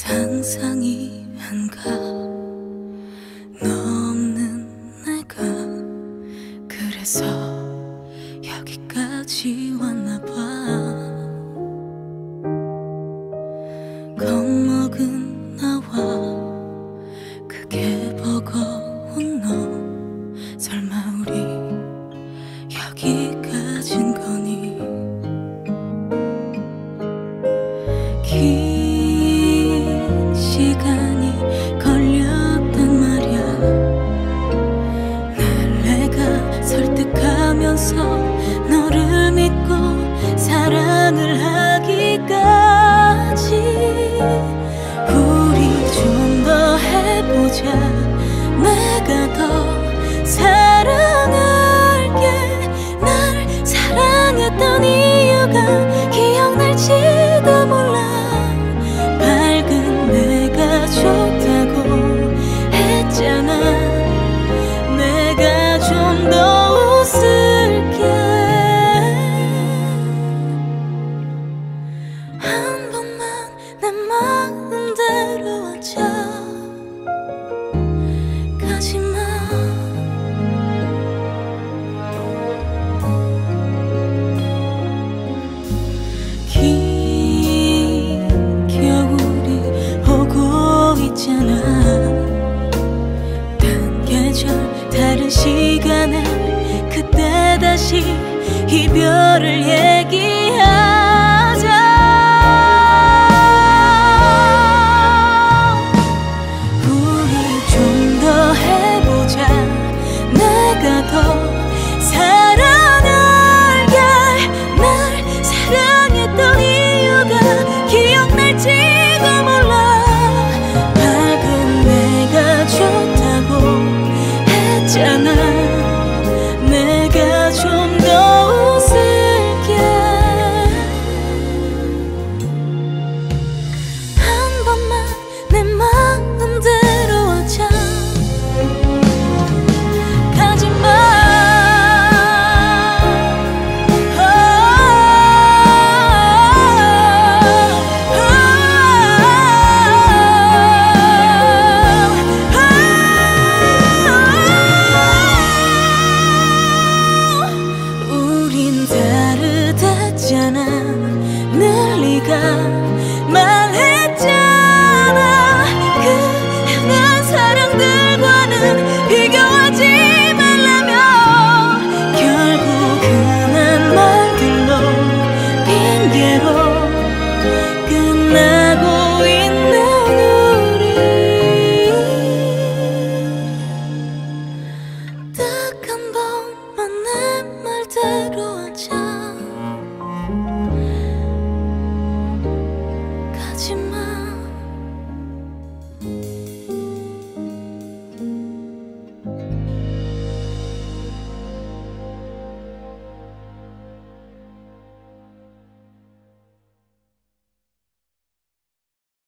상상이 한가 너 없는 내가 그래서 여기까지 왔나봐. 겁먹은 나와 그게 버거운 너 설마 우리 여기까진 거니. 긴 시간이 걸렸단 말야. 날 내가 설득하면서 너를 믿고 사랑을 하기까지. 우리 좀 더 해보자. 내가 더 사랑할게. 날 사랑했던 이유가 기억날지도 몰라. 밝은 내가 좋다고 했잖아. 내가 좀 더 웃을게. 한 번만 내 마음대로 하자. 가지마. 긴 겨울이 오고 있잖아. 다른 계절 다른 시간에 그때 다시 이별을 얘기하자. 우리 좀 더 해보자. 내가 더 사랑할게. 날 사랑했던 이유가 기억날지도 몰라. 밝은 내가 좋다고 했잖아. 내가 좀 더 웃을게. 한 번만 내 마음대로 하자. 가지마. 우린 다르댔잖아. 늘 네가 말했잖아. 그 흔한 사랑들과는 비교하지 말라며. 결국 흔한 말들로 핑계로